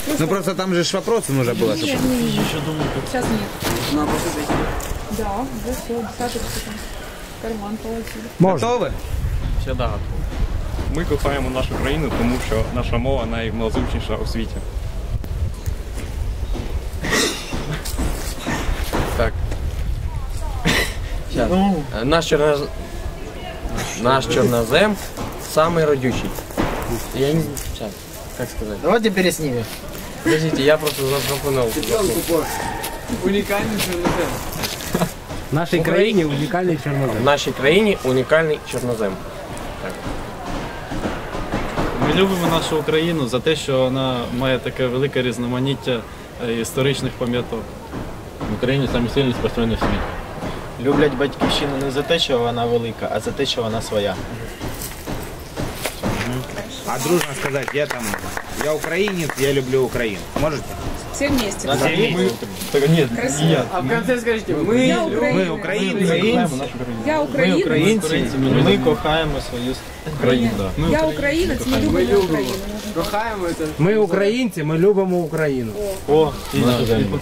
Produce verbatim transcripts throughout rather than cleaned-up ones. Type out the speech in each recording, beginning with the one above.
Ну просто там же ж вопросы нужно было. Нет, нет, нет. Сейчас нет. На посадить. Да, да, все, десяточку в карман положили. Готовы? Всегда готові. Ми кохаємо нашу країну, тому що наша мова наймалозвучніша у світі. Так. Сейчас. Наш, черноз... Наш чернозем самый родючий. Я не... Сейчас. Как сказать? Давайте переснимем. Подождите, я просто запропонував. Уникальный чернозем. В нашій країні унікальний чорнозем. В нашій країні унікальний чорнозем. Так. Ми любимо нашу Україну за те, що вона має таке велике різноманіття історичних пам'яток. В Україні самі сильні спортсмени в світі. Люблять батьківщину не за те, що вона велика, а за те, що вона своя. А дружно сказать, я там, я украинец, я люблю Украину. Можете? Все вместе. Все вместе? Так, ні, Красиво. А в конце скажите, мы, Я Мы Украина. украинцы. Я Ми українець. українці, ми кохаємо свою країну. Я українець, ми любимо Україну. кохаем это. Ми українці, ми любимо Україну. О, Нашу землю.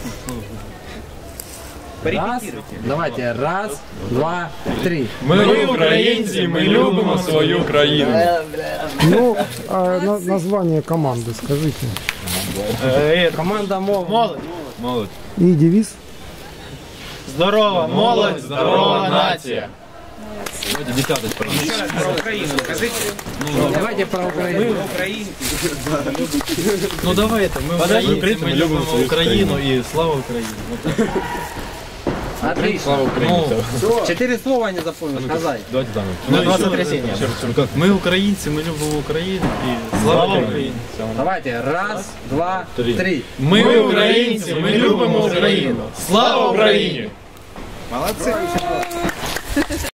Раз, давайте, раз, два, три. Ми українці, ми любимо свою країну. Ну, а на, название команды скажите. Команда мов. молодь. Молодь. И девиз. Здорова молодь, здорова нація. Десяточку. Про Украину скажите. Давайте про Україну. Украинцы. Ну давайте, ми українці, ми любимо Україну і слава Україні. Отлично. Слава Україні. Чотири слова не запомнил, сказай. Давайте заново. На два сотрясіння. Ми українці, ми любимо Україну і слава Україні. Давайте, раз, два, Три. три. Ми українці, ми любимо Україну. Слава Україні! Молодцы.